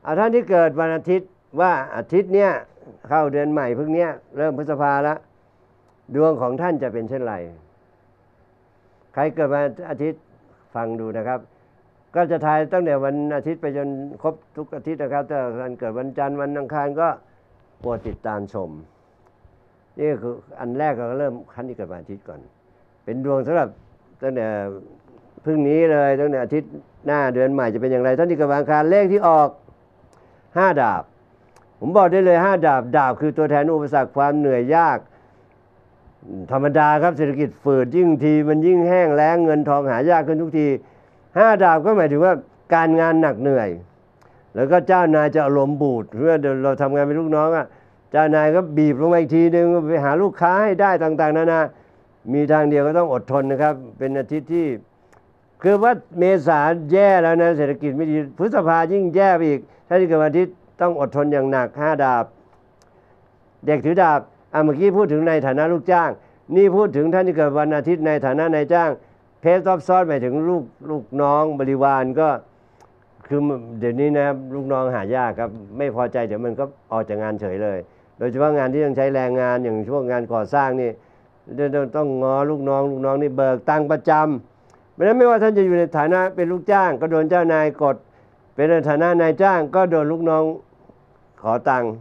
ท่านที่เกิดวันอาทิตย์ว่าอาทิตย์เนี้ยเข้าเดือนใหม่เพิ่งเนี้ยเริ่มพฤษภาแล้วดวงของท่านจะเป็นเช่นไรใครเกิดวันอาทิตย์ฟังดูนะครับก็จะทายตั้งแต่วันอาทิตย์ไปจนครบทุกอาทิตย์นะครับถ้าท่านเกิดวันจันทร์วันอังคารก็โปรดติดตามชมนี่คืออันแรกเราเริ่มขั้นที่เกิดวันอาทิตย์ก่อนเป็นดวงสำหรับตั้งแต่พรุ่งนี้เลยตั้งแต่อาทิตย์หน้าเดือนใหม่จะเป็นอย่างไรท่านที่เกิดวันอังคารเลขที่ออก5 ดาบผมบอกได้เลย5 ดาบดาบคือตัวแทนอุปสรรคความเหนื่อยยากธรรมดาครับเศรษฐกิจฝืดยิ่งทีมันยิ่งแห้งแล้งเงินทองหายากขึ้นทุกที5 ดาบก็หมายถึงว่าการงานหนักเหนื่อยแล้วก็เจ้านายจะอารมณ์บูดเมื่อเราทำงานเป็นลูกน้องอ่ะเจ้านายก็บีบลงมาอีกทีนึงไปหาลูกค้าให้ได้ต่างๆนานามีทางเดียวก็ต้องอดทนนะครับเป็นอาทิตย์ที่คือว่าเมษาแย่แล้วนะเศรษฐกิจไม่ดีพฤษภายิ่งแย่ไปอีกถ้าที่เกิดวันอาทิตย์ต้องอดทนอย่างหนัก5 ดาบเด็กถือดาบเมื่อกี้พูดถึงในฐานะลูกจ้างนี่พูดถึงท่านที่เกิดวันอาทิตย์ในฐานะนายจ้างเพสออฟซอสหมายถึงลูกน้องบริวารก็คือเดี๋ยวนี้นะลูกน้องหายากครับไม่พอใจเดี๋ยวมันก็ออกจากงานเฉยเลยโดยเฉพาะงานที่ต้องใช้แรงงานอย่างช่วงงานก่อสร้างนี่ต้องงอลูกน้องนี่เบิกตังค์ประจำเพราะฉะนั้นไม่ว่าท่านจะอยู่ในฐานะเป็นลูกจ้างก็โดนเจ้านายกดเป็นในฐานะนายจ้างก็โดนลูกน้องขอตังค์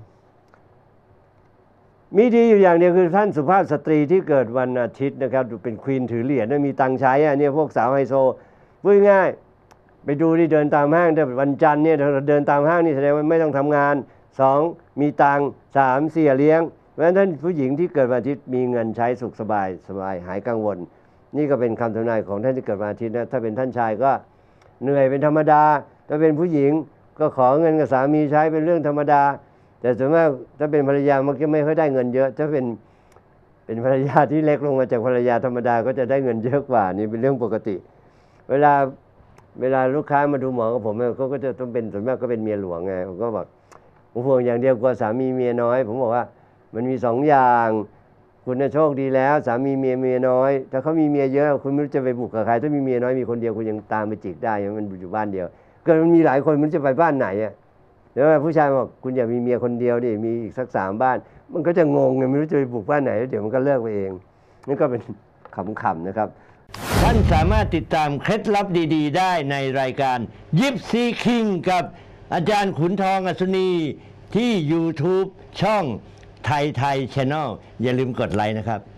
มีดีอยู่อย่างเดียวคือท่านสุภาพสตรีที่เกิดวันอาทิตย์นะครับเป็นควีนถือเหรียญมีตังค์ใช้เนี่ยพวกสาวไฮโซพูดง่ายไปดูที่เดินตามห้างแต่วันจันทร์เนี่ยเราเดินตามห้างนี่แสดงว่าไม่ต้องทำงาน2มีตังค์3เสียเลี้ยงเพราะฉะนั้นท่านผู้หญิงที่เกิดวันอาทิตย์มีเงินใช้สุขสบายหายกังวลนี่ก็เป็นคำทำนายของท่านที่เกิดวันอาทิตย์นะถ้าเป็นท่านชายก็เหนื่อยเป็นธรรมดาถ้าเป็นผู้หญิงก็ขอเงินกับสามีใช้เป็นเรื่องธรรมดาแต่ส่วนมากถ้าเป็นภรรยามันก็ไม่ค่อยได้เงินเยอะถ้าเป็นภรรยาที่เล็กลงมาจากภรรยาธรรมดาก็จะได้เงินเยอะกว่านี่เป็นเรื่องปกติเวลาลูกค้ามาดูหมอกับผมเขาก็จะต้องเป็นส่วนมากก็เป็นเมียหลวงไงผมก็บอกผมห่วงอย่างเดียวกลัวสามีเมียน้อยผมบอกว่ามันมี2 อย่างคุณโชคดีแล้วสามีเมียน้อยถ้าเขามีเมียเยอะคุณไม่รู้จะไปบุกกับใครถ้ามีเมียน้อยมีคนเดียวคุณยังตามไปจิกได้มันอยู่บ้านเดียวเกิดมันมีหลายคนมันจะไปบ้านไหนอ่ะแล้วผู้ชายบอกคุณอย่ามีเมียคนเดียวดิมีอีกสัก3 บ้านมันก็จะงงไงไม่รู้จะไปบุกบ้านไหนเดี๋ยวมันก็เลิกไปเองนี่ก็เป็นขำๆนะครับท่านสามารถติดตามเคล็ดลับดีๆได้ในรายการยิปซีคิงกับอาจารย์ขุนทองอัศนีที่ YouTube ช่องไทย Channel อย่าลืมกดไลค์นะครับ